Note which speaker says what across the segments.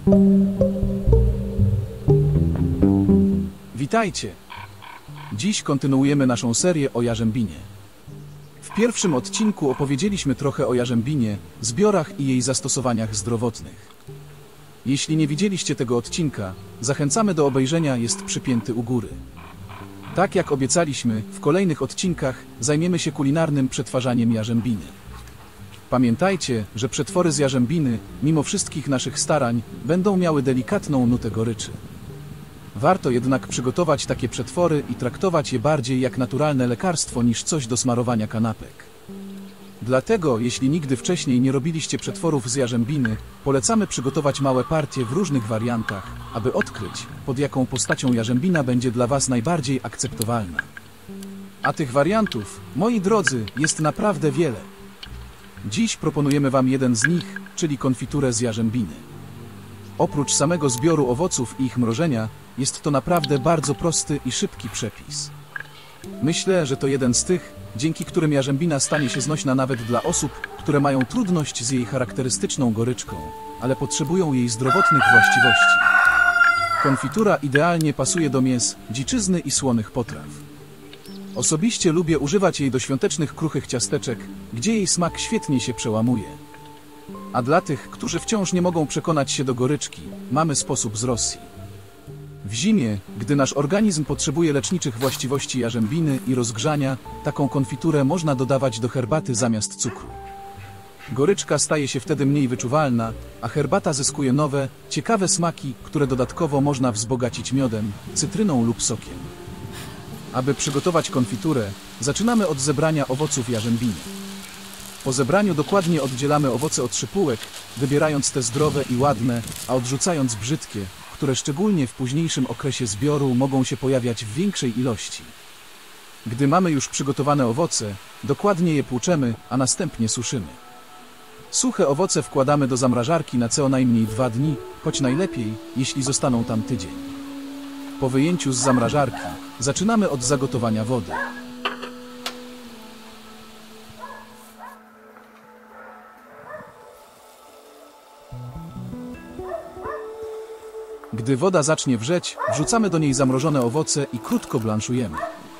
Speaker 1: Witajcie! Dziś kontynuujemy naszą serię o jarzębinie. W pierwszym odcinku opowiedzieliśmy trochę o jarzębinie, zbiorach i jej zastosowaniach zdrowotnych. Jeśli nie widzieliście tego odcinka, zachęcamy do obejrzenia, jest przypięty u góry. Tak jak obiecaliśmy, w kolejnych odcinkach zajmiemy się kulinarnym przetwarzaniem jarzębiny. Pamiętajcie, że przetwory z jarzębiny, mimo wszystkich naszych starań, będą miały delikatną nutę goryczy. Warto jednak przygotować takie przetwory i traktować je bardziej jak naturalne lekarstwo niż coś do smarowania kanapek. Dlatego, jeśli nigdy wcześniej nie robiliście przetworów z jarzębiny, polecamy przygotować małe partie w różnych wariantach, aby odkryć, pod jaką postacią jarzębina będzie dla Was najbardziej akceptowalna. A tych wariantów, moi drodzy, jest naprawdę wiele. Dziś proponujemy Wam jeden z nich, czyli konfiturę z jarzębiny. Oprócz samego zbioru owoców i ich mrożenia, jest to naprawdę bardzo prosty i szybki przepis. Myślę, że to jeden z tych, dzięki którym jarzębina stanie się znośna nawet dla osób, które mają trudność z jej charakterystyczną goryczką, ale potrzebują jej zdrowotnych właściwości. Konfitura idealnie pasuje do mięs, dziczyzny i słonych potraw. Osobiście lubię używać jej do świątecznych kruchych ciasteczek, gdzie jej smak świetnie się przełamuje. A dla tych, którzy wciąż nie mogą przekonać się do goryczki, mamy sposób z Rosji. W zimie, gdy nasz organizm potrzebuje leczniczych właściwości jarzębiny i rozgrzania, taką konfiturę można dodawać do herbaty zamiast cukru. Goryczka staje się wtedy mniej wyczuwalna, a herbata zyskuje nowe, ciekawe smaki, które dodatkowo można wzbogacić miodem, cytryną lub sokiem. Aby przygotować konfiturę, zaczynamy od zebrania owoców jarzębiny. Po zebraniu dokładnie oddzielamy owoce od szypułek, wybierając te zdrowe i ładne, a odrzucając brzydkie, które szczególnie w późniejszym okresie zbioru mogą się pojawiać w większej ilości. Gdy mamy już przygotowane owoce, dokładnie je płuczemy, a następnie suszymy. Suche owoce wkładamy do zamrażarki na co najmniej 2 dni, choć najlepiej, jeśli zostaną tam tydzień. Po wyjęciu z zamrażarki, zaczynamy od zagotowania wody. Gdy woda zacznie wrzeć, wrzucamy do niej zamrożone owoce i krótko blanszujemy.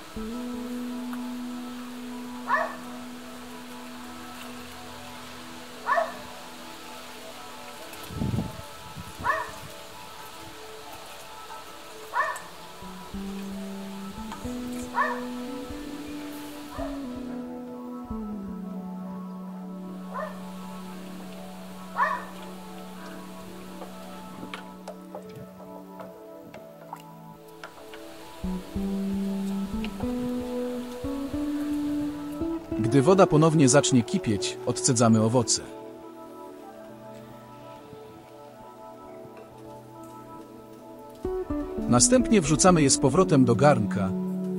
Speaker 1: Gdy woda ponownie zacznie kipieć, odcedzamy owoce. Następnie wrzucamy je z powrotem do garnka.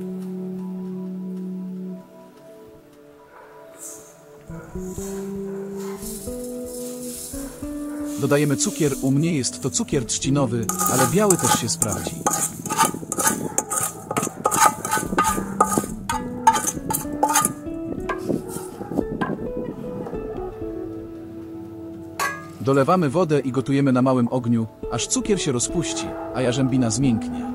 Speaker 1: Dodajemy cukier, u mnie jest to cukier trzcinowy, ale biały też się sprawdzi. Dolewamy wodę i gotujemy na małym ogniu, aż cukier się rozpuści, a jarzębina zmięknie.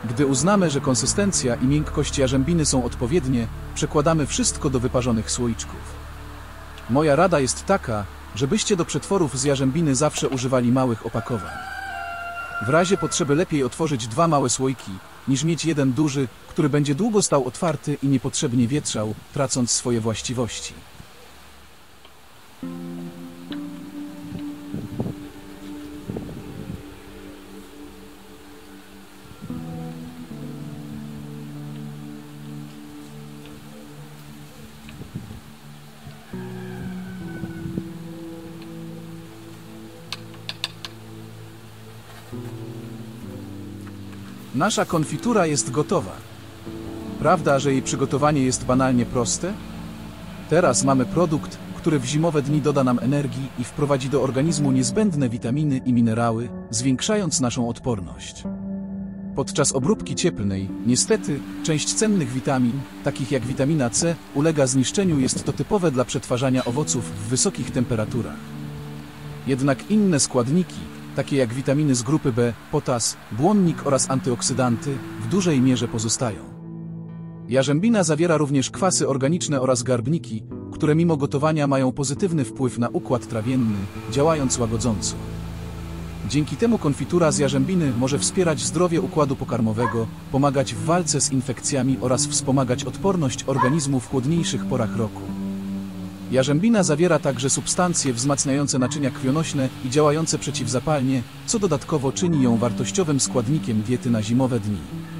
Speaker 1: Gdy uznamy, że konsystencja i miękkość jarzębiny są odpowiednie, przekładamy wszystko do wyparzonych słoiczków. Moja rada jest taka, żebyście do przetworów z jarzębiny zawsze używali małych opakowań. W razie potrzeby lepiej otworzyć 2 małe słoiki, niż mieć jeden duży, który będzie długo stał otwarty i niepotrzebnie wietrzał, tracąc swoje właściwości. Nasza konfitura jest gotowa. Prawda, że jej przygotowanie jest banalnie proste? Teraz mamy produkt, który w zimowe dni doda nam energii i wprowadzi do organizmu niezbędne witaminy i minerały, zwiększając naszą odporność. Podczas obróbki cieplnej, niestety, część cennych witamin, takich jak witamina C, ulega zniszczeniu. Jest to typowe dla przetwarzania owoców w wysokich temperaturach. Jednak inne składniki, takie jak witaminy z grupy B, potas, błonnik oraz antyoksydanty, w dużej mierze pozostają. Jarzębina zawiera również kwasy organiczne oraz garbniki, które mimo gotowania mają pozytywny wpływ na układ trawienny, działając łagodząco. Dzięki temu konfitura z jarzębiny może wspierać zdrowie układu pokarmowego, pomagać w walce z infekcjami oraz wspomagać odporność organizmu w chłodniejszych porach roku. Jarzębina zawiera także substancje wzmacniające naczynia krwionośne i działające przeciwzapalnie, co dodatkowo czyni ją wartościowym składnikiem diety na zimowe dni.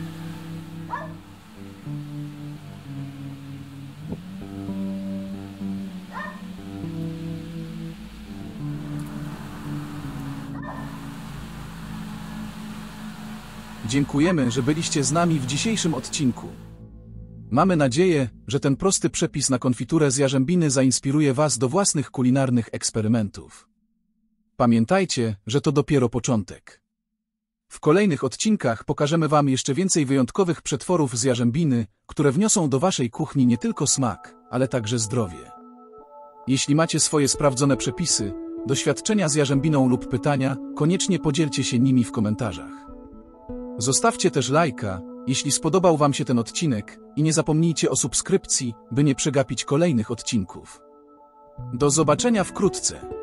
Speaker 1: Dziękujemy, że byliście z nami w dzisiejszym odcinku. Mamy nadzieję, że ten prosty przepis na konfiturę z jarzębiny zainspiruje Was do własnych kulinarnych eksperymentów. Pamiętajcie, że to dopiero początek. W kolejnych odcinkach pokażemy Wam jeszcze więcej wyjątkowych przetworów z jarzębiny, które wniosą do Waszej kuchni nie tylko smak, ale także zdrowie. Jeśli macie swoje sprawdzone przepisy, doświadczenia z jarzębiną lub pytania, koniecznie podzielcie się nimi w komentarzach. Zostawcie też lajka, jeśli spodobał Wam się ten odcinek, i nie zapomnijcie o subskrypcji, by nie przegapić kolejnych odcinków. Do zobaczenia wkrótce.